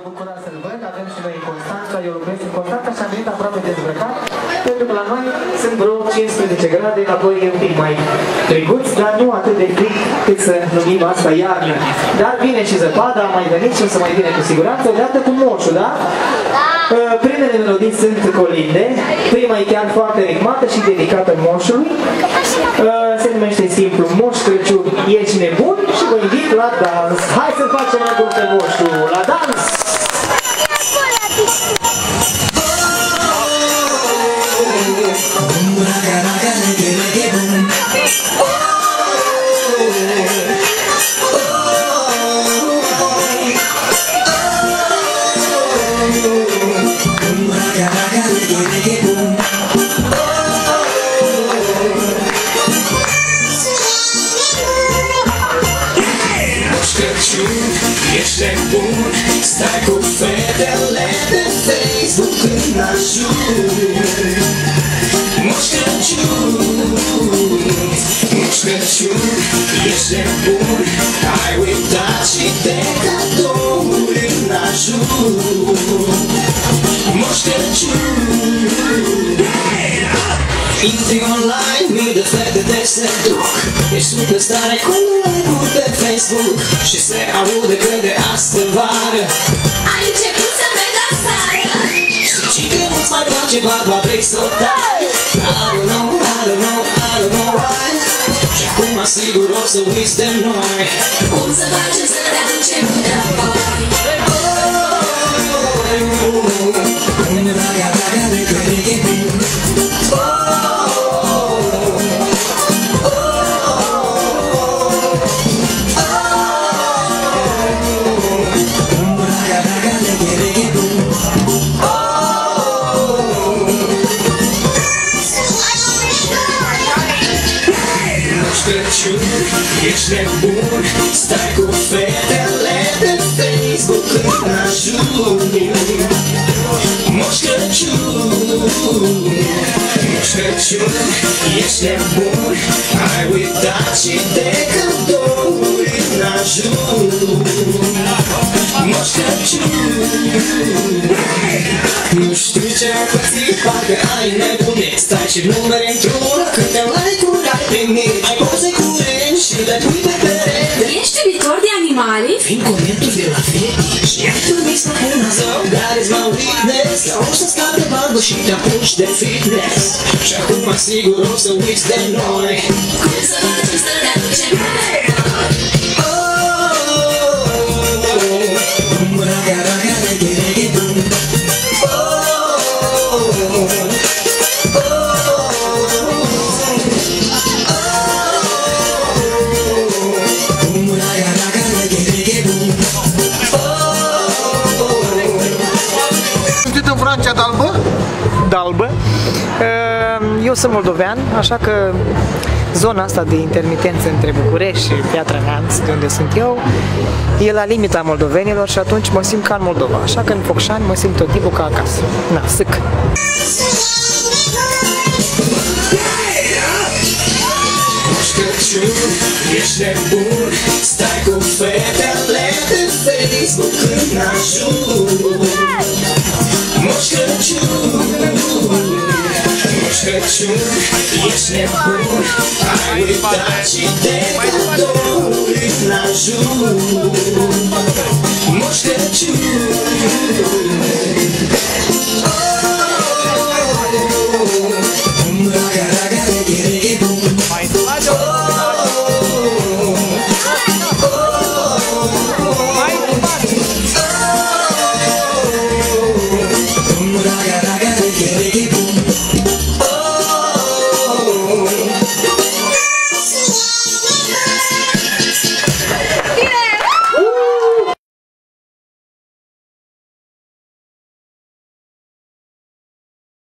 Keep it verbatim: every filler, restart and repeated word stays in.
bucurat să-l văd, avem și noi în Constanța, eu lucrez în Constanța și am venit aproape dezbrăcat, pentru că la noi sunt vreo cincisprezece grade, apoi e un pic mai triguț, dar nu atât de frig cât să numim asta iarnă. Dar vine și zăpada, a mai venit și o să mai vine cu siguranță, odată cu moșul, da? Uh, primele melodii sunt colinde, prima e chiar foarte ritmată și dedicată moșului. Uh, se numește simplu Moș Crăciun, ești nebun și vă invit la dans. Hai să facem mai mult pe moșul, la dans! Ești nebun, stai cu fetele de Facebook în ajun. Moș Crăciun, Moș Crăciun, ești nebun, ai uitat și de cadouri în ajun. Moș Crăciun, intri online, mii de fete te seduc. Ești superstare cu like-uri pe Facebook și se aude că de astă vară ai început să mergi la sală. Și că nu-ți mai place barba, vrei să o tai. I don't know, I don't know, I don't know why. Și acum sigur o să uiți de noi. Cum să facem să te aducem înapoi? Unde raga, raga, de care e bun. Ești nebun, stai cu fetele de Facebook în ajun. Moș Crăciun, Moș Crăciun, ești nebun, ai uitat și de cadouri în ajun. Moș Crăciun, nu știu ce-ar pățit, parcă ai nebunit. Stai și numeri într-una, câte like-uri ai primit. Ai poze cu rând și le pui pe perete. Ești iubitor de animale? Vin comenturi de la fetici. Ia-i permis la una zău, dar is my weakness. Ca o să scape barbă și te apuci de fitness. Și acum sigur o să uiți de noi. Cum să facem să te aducem înapoi? Raga, raga, reggae, reggae, boom. În Franța d'Albă? D'Albă. Eu sunt moldovean, așa că zona asta de intermitență între București și Piatra Neamț, de unde sunt eu, e la limita moldovenilor și atunci mă simt ca în Moldova. Așa că în Focșani mă simt tot timpul ca acasă. Na, sâc! Moș Crăciun, ești nebun, stai cu fetele de Facebook în ajun. Moș Crăciun, Moș Crăciun, ești nebun, ai uitat și de cadouri în ajun.